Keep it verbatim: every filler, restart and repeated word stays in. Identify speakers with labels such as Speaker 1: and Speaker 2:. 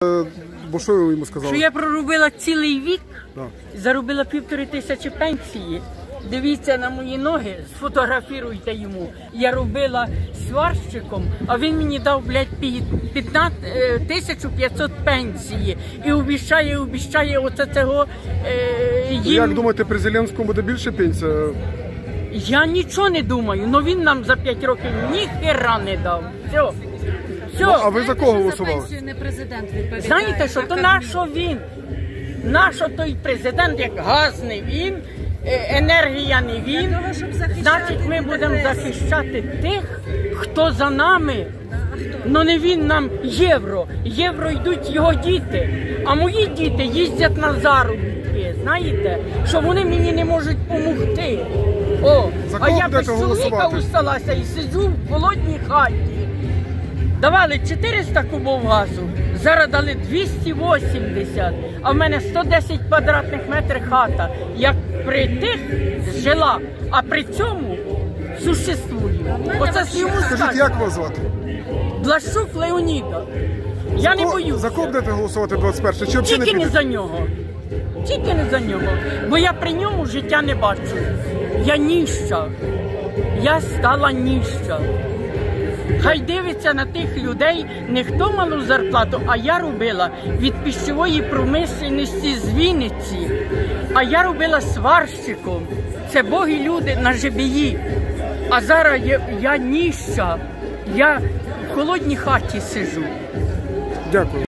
Speaker 1: Бо що ви йому сказали?
Speaker 2: Що я проробила цілий вік,
Speaker 1: Да.
Speaker 2: заробила півтори тисячі пенсії. Дивіться на мої ноги, сфотографіруйте йому. Я робила сварщиком, а він мені дав, блядь, тисячу п'ятсот пенсії. І обіщає, обіщає оце цього е, їм.
Speaker 1: Як думаєте, при Зеленському буде більше пенсія?
Speaker 2: Я нічого не думаю, але він нам за п'ять років ніхера не дав. Все. Все.
Speaker 1: Ну, а ви за кого голосували?
Speaker 3: Не президент відповідає.
Speaker 2: Знаєте, що то нащо він? Нащо той президент, як газ не він, енергія не він, значить ми будемо захищати тих, хто за нами. Ну не він нам євро. Євро йдуть його діти. А мої діти їздять на заробітки, знаєте, що вони мені не можуть допомогти. О, а я без чоловіка усталася і сиджу в холодній хаті. Давали чотириста кубов газу, зараз дали двісті вісімдесят, а в мене сто десять квадратних метрів хата. Як при тих жила, а при цьому существую. Оце з йому
Speaker 1: скажіть,
Speaker 2: скажу.
Speaker 1: як вас звати?
Speaker 2: Блащук Леоніда. Я не боюся.
Speaker 1: За кого будете голосувати двадцять першого? Чи взагалі не
Speaker 2: Тільки не
Speaker 1: підете?
Speaker 2: за нього. Тільки не за нього. Бо я при ньому життя не бачу. Я ніща. Я стала ніща. Хай дивиться на тих людей, не хто малу зарплату, а я робила від пищової промисловості з Вінниці. А я робила сварщиком. Це боги люди на жебії. А зараз я, я ніща. Я в холодній хаті сиджу.
Speaker 1: Дякую.